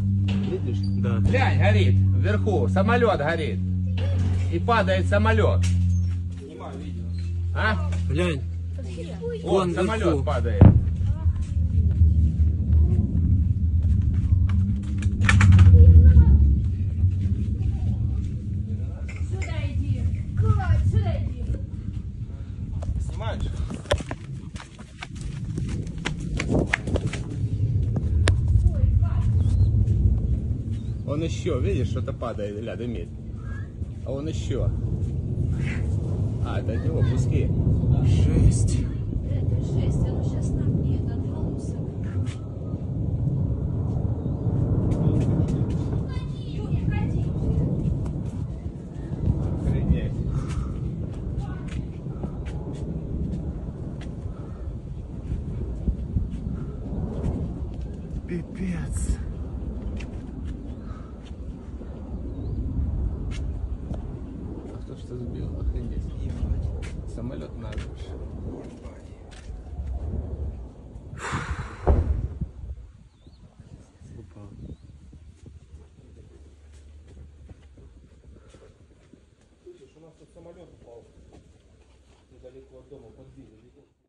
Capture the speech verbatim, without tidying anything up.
Видишь? Да. Глянь, горит вверху, самолет горит. И падает самолет. Снимаю видео. А? Глянь. Вот Вон самолет вверху. падает. Сюда иди. Кровать, сюда иди. Снимаешь? Он еще, видишь, что-то падает, ля, дымит. А он еще. А, это от него куски. Жесть. Это жесть, оно сейчас нам нет, отголосок. Юля, ходи. Охренеть. Пипец. А кто что сбил? Охренеть. Самолет наш. Упал. Слышишь, у нас тут самолет упал недалеко от дома, подбили.